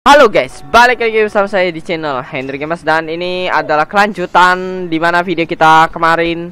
Halo guys, balik lagi bersama saya di channel Hendrik Gamers, dan ini adalah kelanjutan dimana video kita kemarin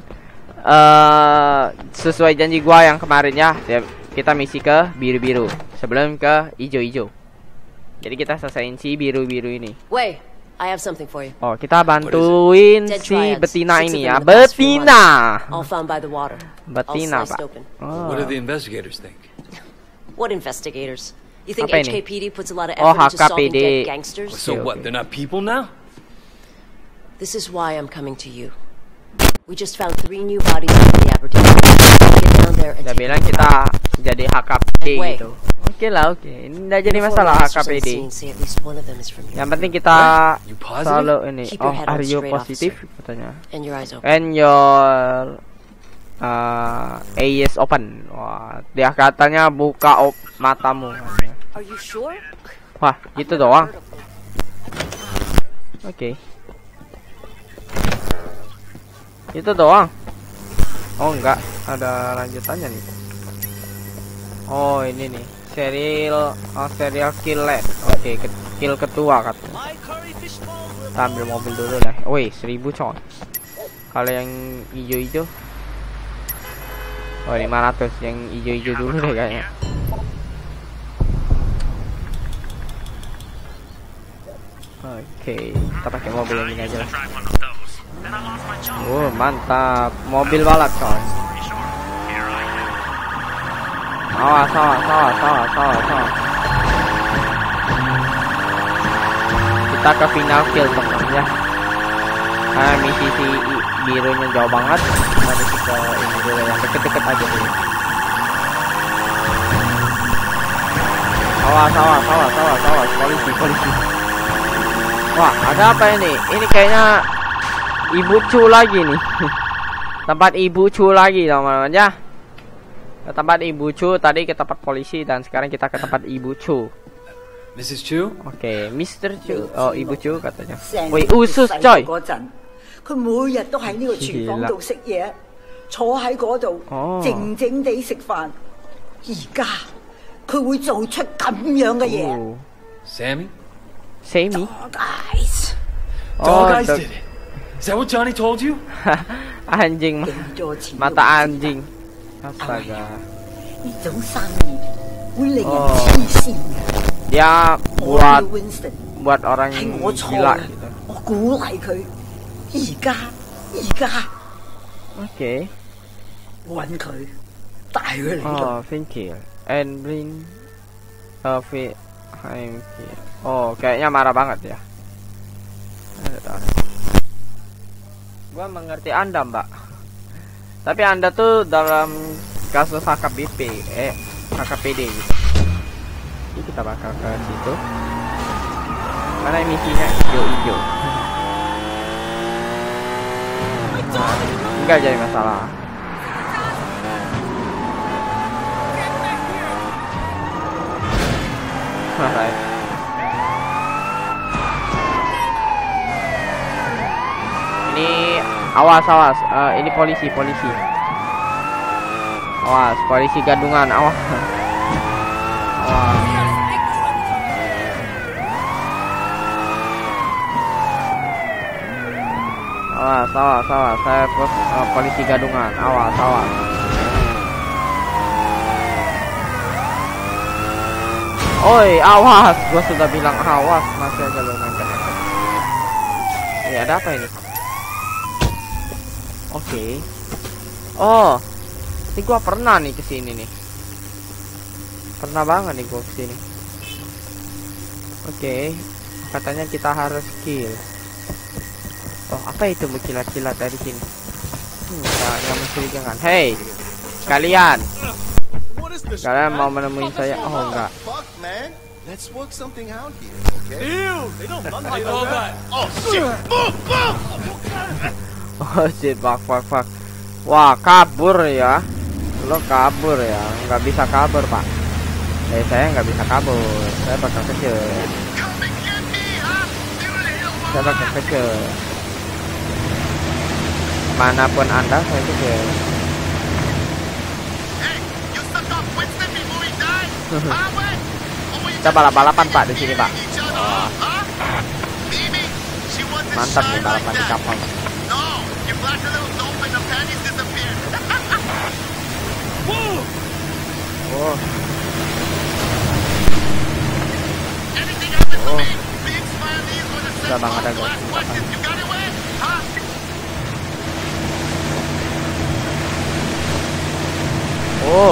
sesuai janji gua yang kemarin ya. Kita misi ke biru-biru sebelum ke hijau-hijau. Jadi kita selesaiin si biru-biru ini. Wait, I have something for you. Oh, kita bantuin si betina ini ya. Betina. All found by the water. Betina, Pak. What do the investigators think? What investigators? You think Apa ini? HKPD puts a lot of Oh, effort into solving HKPD. dead gangsters? So what? They're not people now? This is why I'm coming to you. We just found 3 new bodies in the Aberdeen. Get down there and Udah take bilang them kita down. jadi HKPD Wait. gitu. Oke lah, oke. Ini udah jadi Before masalah the officers on HKPD. scene say at least one of them is from your Yang penting group. kita You positive? selalu ini. Keep your Oh, head on are you straight, positif officer. katanya. And your eyes open. And your eyes open. Wah, dia katanya buka matamu. Are you sure? Wah, gitu doang. Oke. Itu doang. Oh enggak, ada lanjutannya nih. Oh ini nih, serial killer. Oke, kill ketua katanya. Kita ambil mobil dulu deh. Wih, 1000 coy. Kalau yang hijau-hijau, oh 500. Yang hijau-hijau dulu deh kayaknya. Oke, kita pakai mobil yang ini aja lah. Mantap, mobil balap coy. Awas. Kita ke final kill teman ya. Misi si birunya jauh banget. Kita misi ke ini dulu yang deket-deket aja dulu. Awas, polisi. Wah, ada apa ini? Ini kayaknya Ibu Cu lagi nih. Tempat Ibu Cu lagi teman-teman ya. Ke tempat Ibu Cu, tadi ke tempat polisi dan sekarang kita ke tempat Ibu Cu. Mrs. Chu? Oke, Mr. Chu. Oh, Ibu Chu katanya. Wih, usus coy. 佢每日都喺呢個廚房度食嘢，坐喺嗰度靜靜地食飯。而家佢會做出咁樣嘅嘢。 Sammy? Guys， Dog eyes did it. Is that what Johnny told you? Anjing, 幾多錢？ mata anjing. Astaga. 呢種生意會令人黐線嘅。 Dia 我叫 Winston， buat orang 係我錯 gila 嘅 gitu. 我鼓勵佢。而家 Oke. 揾佢，帶佢嚟度。 Oh, thank you. And bring Oh, kayaknya marah banget ya. Gua mengerti Anda, Mbak. Tapi Anda tuh dalam kasus HKPD gitu. Jadi kita bakal ke situ. Karena misinya hijau-hijau. Enggak jadi masalah. Alright. Ini awas. Ini polisi. Awas, polisi gadungan. Awas. Saya polisi gadungan. Awas. Oi, awas. Gua sudah bilang awas, masih aja lo nangkep. Ini ada apa ini? Oke. Oh, ini gua pernah nih kesini nih. Pernah banget nih gua kesini. Oke, katanya kita harus kill. Oh, apa itu berkilat-kilat dari sini? Yang mencurigakan. Hey, kalian mau menemui saya? Oh enggak. Let's work something out here, okay? Ew, they don't like all that. Oh shit! Oh shit, fuck. Wah, kabur ya. Lo kabur ya. Nggak bisa kabur, Pak. Saya nggak bisa kabur. Saya bakal kecil. Manapun Anda, saya kecil. Kita balap-balapan Pak di sini Pak. Mantap nih balapan di kapal. Oh. Oh. Udah banget ada guys. Oh.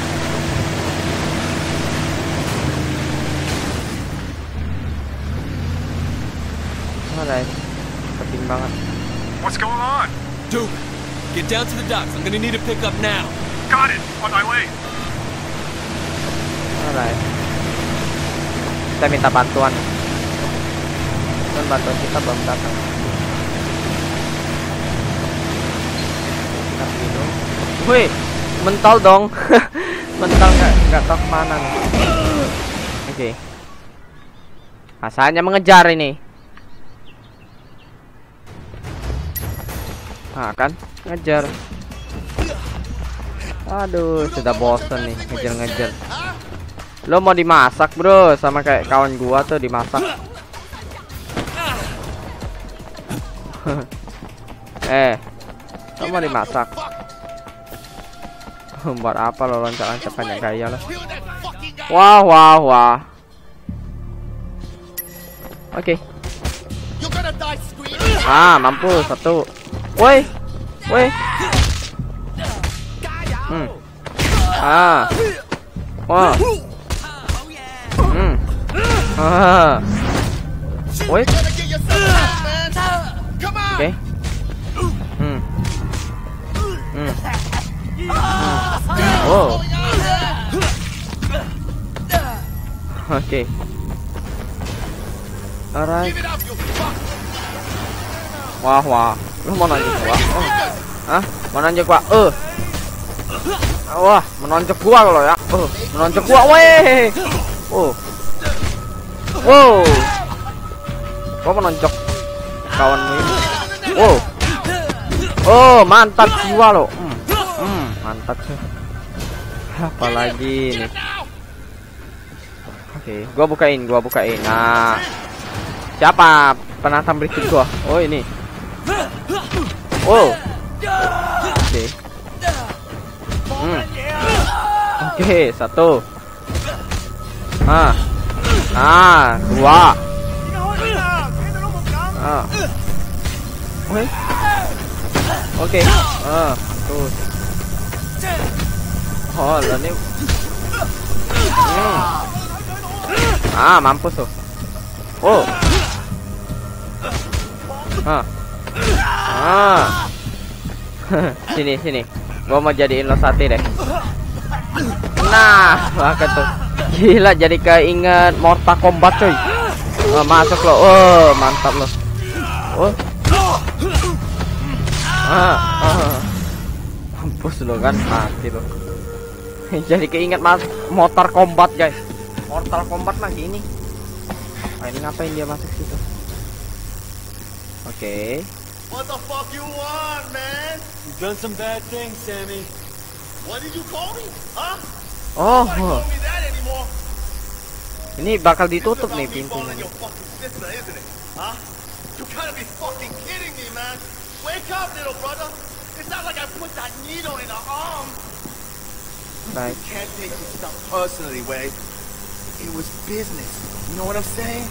Alright. Penting banget. What's going on? Duke, get down to the docks. I'm gonna need a pickup now. Got it. On my way. Alright. Kita minta bantuan. Dan bantuan kita belum datang. Kita minum. Wih, mental dong. Mental nggak tahu kemana nih. Oke. Asalnya mengejar ini. Nah kan, ngejar. Aduh, sudah bosen nih ngejar-ngejar. Lo mau dimasak bro, sama kayak kawan gua tuh dimasak. Lo mau dimasak? Buat apa lo loncat-loncat panjang gaya lo? Wah wah wah. Oke. Mampu satu. Woi, woi. Wah. Woi. Oke. Oh. Oke. Alright. Wah wah. Lu mau nonjok gua? Oh. Hah? Mau nonjok gua? Wah, menonjok gua lo ya. Menonjok gua, weh. Wow. Gua menonjok kawanmu ini. Wow. Oh, mantap jiwa lo. Mantap sih. Apalagi nih. Oke, gua bukain. Nah. Siapa penantang berikut gua? Oh, ini. Wow. Oke. Oke, satu. Dua. Oke. Terus. Oh, lah nih. Mampus tuh. Oh. Sini. Gua mau jadiin lo sate deh. Nah, bahkan tuh. Gila, jadi keinget Mortal Kombat coy. Masuk lo. Mantap lo. Mampus lo kan, mati lo. Jadi keinget Mortal Kombat guys. Mortal Kombat lagi ini. Ini ngapain dia masuk situ? Oke. What the fuck you want, man? You've done some bad things, Sammy. What did you call me? Huh? Oh. Nobody call me that anymore. Ini bakal ditutup nih pintunya. Your fucking sister, isn't it? Huh? You gotta be fucking kidding me, man. Wake up, little brother. It's not like I put that needle in her arm. Right. You can't take this stuff personally, Wade. It was business. You know what I'm saying?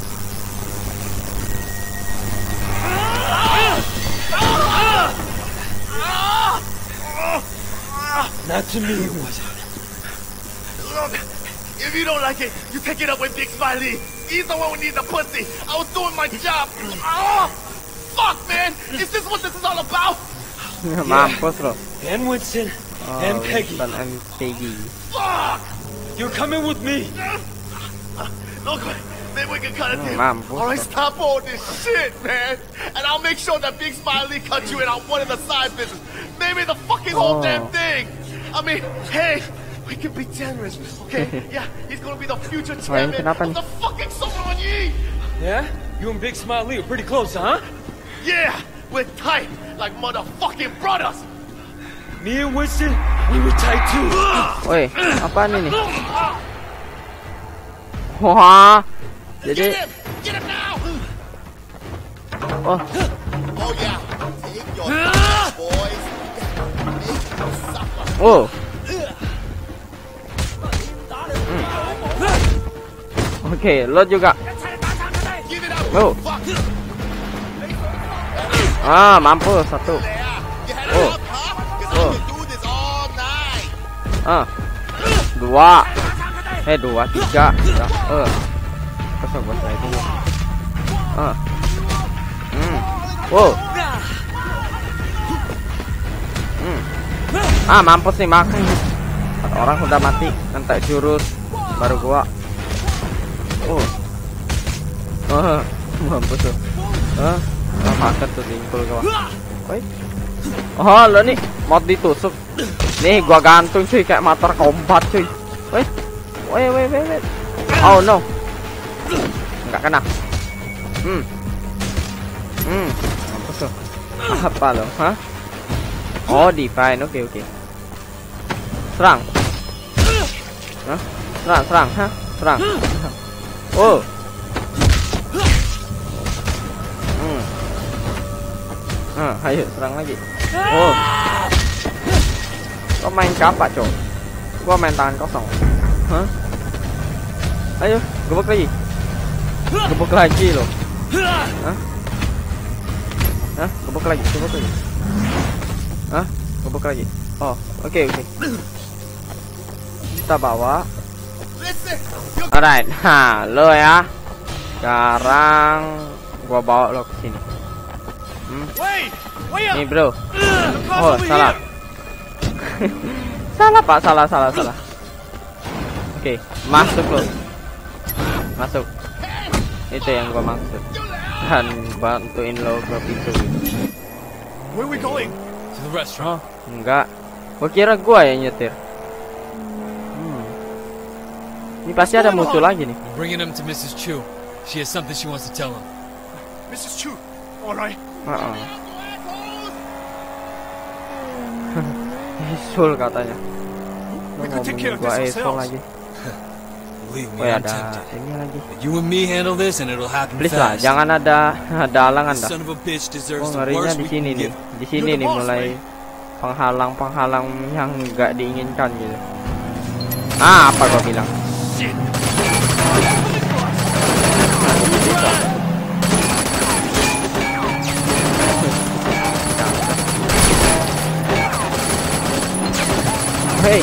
Not to me, was it? Look, if you don't like it, you take it up with Big Smiley. He's the one who needs the pussy. I was doing my job. Fuck, man. Is this what this is all about? Mampus lo. And Winston. And Peggy. And Peggy. Fuck! You're coming with me. Look, maybe we can cut it here. Mampus. Alright, stop all this shit, man. And I'll make sure that Big Smiley cuts you in on one of the side business. Maybe the fucking whole damn thing. I mean, hey, we can be generous, okay? Yeah, he's gonna be the future chairman of the fucking Sommelier. Yeah? You and Big Smiley are pretty close, huh? Yeah, we're tight, like motherfucking brothers. Me and Winston, we were tight too. Woi, apaan ini? Wah, jadi Get him now! Oh, Oh yeah, take your time, boys. Make him suffer. oh. Oke, lo juga. Give it up, Oh. fuck. Ah, mampus satu. There. You had Oh. it up, huh? 'Cause I can do this all night. Ah, dua. Dua, tiga. Kesel gua saya dulu. Wow. Mampus nih makan. Orang sudah mati, nanti jurus baru gua. Mampus tuh. Makan tuh tingkul gua. Woi. Oh, lo nih mod ditusuk. Nih gua gantung cuy kayak motor kombat cuy. Woi. Woi. Oh no. Enggak kena. Mampus tuh. Apa lo? Hah? Oh, define. Oke. Serang. Hah? Serang. Hah? Serang. Oh. Ayo serang lagi. Oh. Kau main apa, Cok? Gua main tangan kosong. Hah? Ayo, gebuk lagi. Gebuk lagi loh. Hah? Gebuk lagi. Hah? Gebuk lagi. Oh, oke. Kita bawa. Alright, lo ya. Sekarang gua bawa lo ke sini. Nih bro. Oh, salah. Salah pak, salah. Oke, masuk lo. Masuk. Itu yang gua maksud. Dan bantuin lo ke pintu. Where are we going? To the restaurant. Oh, enggak. Gua kira gua yang nyetir. Ini pasti ada musuh lagi nih. Bringing him to Mrs. Chu. She has something she wants to tell him. Mrs. Chu, all right? Esul katanya. We could take care of Gua this Esul ourselves. lagi. Believe me, Oh, I'm ada tempted. ini lagi. You and me handle this and it'll happen Please lah, fast. jangan ada halangan This dah. son of a bitch deserves Oh, the ngerinya worst di we sini can nih. give. Di sini You're the nih boss, mulai mate. penghalang yang nggak diinginkan gitu. Apa gua bilang? Hei.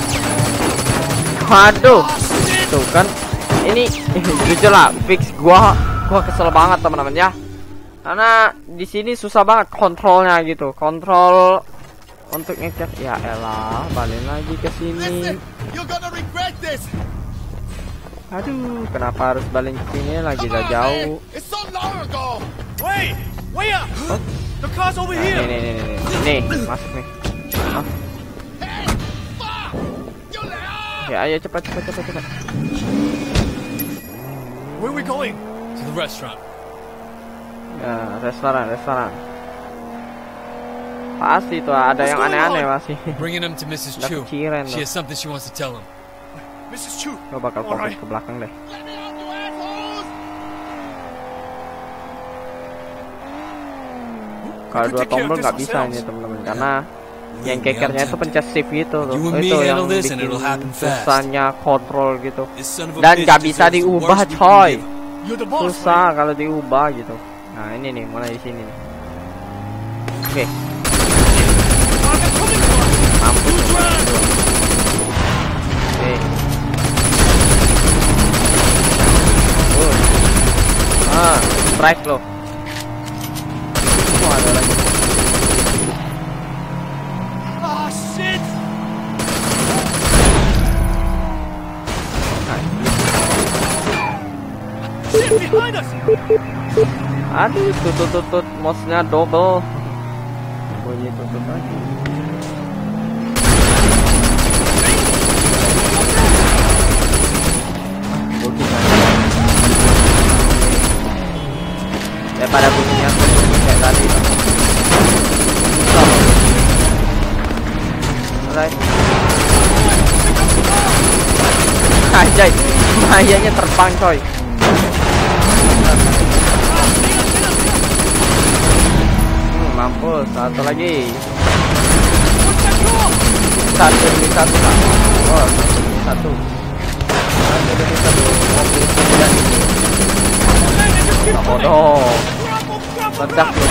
Waduh. Tuh kan. Ini jujur lah, fix gua kesel banget teman-teman ya. Karena di sini susah banget kontrolnya gitu. Kontrol untuk ngecek. Ya elah, balik lagi ke sini. You're gonna regret this. Aduh, kenapa harus balik ke sini lagi? Udah jauh. It's so long ago. Wait up! The car's over Nah, here! nih, masuk nih. Ya, ayo cepat. Where are we going? To the restaurant. Ya, restoran. Pasti tuh ada yang aneh-aneh masih. Bringing him to Mrs. Udah Chu. kepikiran She loh. has something she wants to tell him. Mrs. Chu, Gua bakal all fokus right? ke belakang deh. Let me out, you assholes! Kalau dua take care of tombol this nggak bisa ourselves. ini teman-teman, karena yang kekernya itu pencet shift gitu loh. You and me Itu yang handle this and bikin it'll happen fast. susahnya kontrol gitu. This son of a Dan bitch nggak bisa deserves the diubah worst we can coy. give. You're the boss, Susah kalau diubah gitu. Nah ini nih, mulai di sini nih. Oke, mampus. Oke. Strike lo. Oh, ada lagi. Ah, shit! Shit, behind us! Aduh, tutut, mouse-nya double. Bunyi tutut lagi. Daripada bunyinya kayak tadi. Alright. Anjay, bahayanya terbang coy. satu lagi. Satu demi satu. Oh, satu. Satu demi satu. Mobil 9. Bodoh. Ledak lu.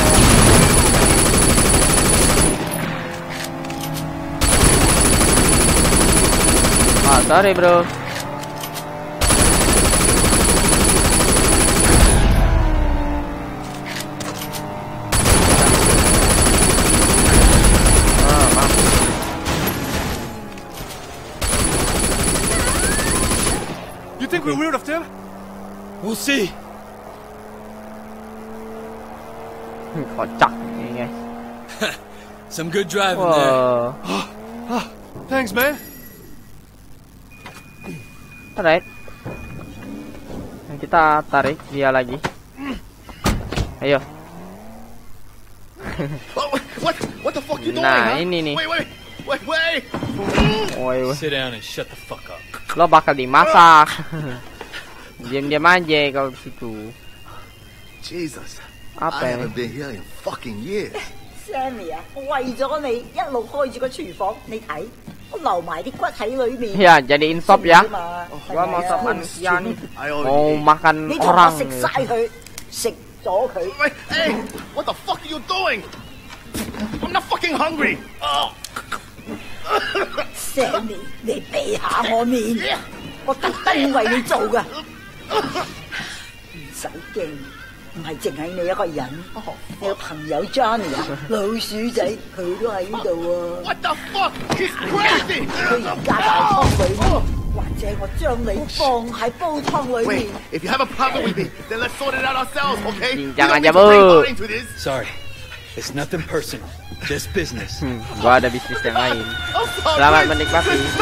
Ah, sorry bro. You think we're rid of them? We'll see. Kocak ini guys. Some good driving there. Wow. Thanks, man. Alright. Kita tarik dia lagi. Ayo. What the fuck you doing? Nah, huh? ini nih. Wait. Woi, Sit down and shut the fuck up. lo bakal dimasak. Diam-diam aja kalau di situ. Jesus. Apa I ya? haven't been here in fucking years. Sammy 啊，我為咗你一路開住個廚房，你睇我留埋啲骨喺裏面。 Ya, jadiin sop ya. 嘛 Gua mau sop manusia nih. I Mau already. makan 你同我 orang. 食晒佢，食咗佢。 Wait, hey, what the fuck are you doing? I'm not fucking hungry. Oh. Sammy，你避下我面，我特登為你做噶，唔使驚，唔係淨係你一個人，你個朋友 Johnny 啊，老鼠仔佢都喺度喎。 What the fuck? He's crazy. 佢而家大湯裏面，或者我將你放喺煲湯裏 Wait, 面。 if you have a problem with me, then let's sort it out ourselves, okay? You Jangan don't need aja, to bring Bu. Barney into this. Sorry. It's nothing personal. Just business. Gua ada bisnis yang lain. I'm sorry. Selamat menikmati. No.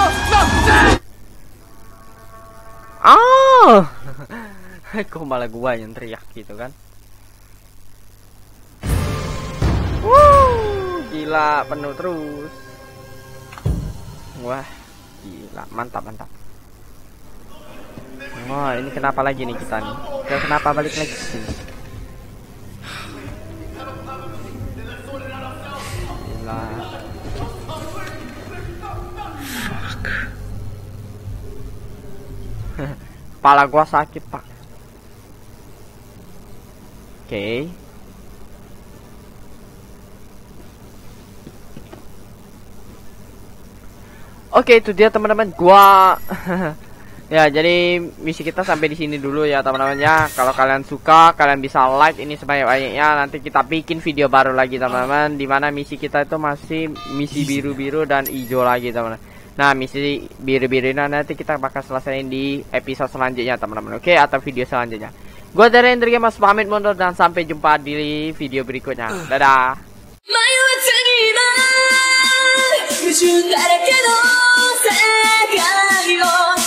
Oh. Kok malah gua yang teriak gitu kan? Gila, penuh terus. Wah, gila, mantap. Wah, ini kenapa lagi nih kita nih? Kenapa balik lagi ke sini? Gila. Kepala gua sakit, Pak. Oke. Oke, itu dia teman-teman. Gua ya, jadi misi kita sampai di sini dulu ya teman-teman ya. Kalau kalian suka, kalian bisa like ini sebanyak-banyaknya. Nanti kita bikin video baru lagi teman-teman, dimana misi kita itu masih misi biru-biru dan hijau lagi teman-teman. Nah, misi biru-biru ini nanti kita bakal selesaiin di episode selanjutnya teman-teman. Oke, atau video selanjutnya. Gua dari Hendrik Mas pamit mundur dan sampai jumpa di video berikutnya. Dadah. 요즘 나를 깨도 세상이로